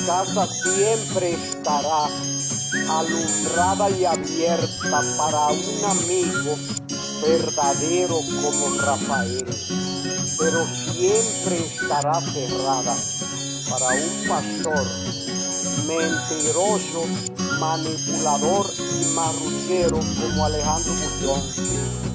casa siempre estará alumbrada y abierta para un amigo verdadero como Rafael, pero siempre estará cerrada para un pastor mentiroso, manipulador y marrullero como Alejandro Bullón.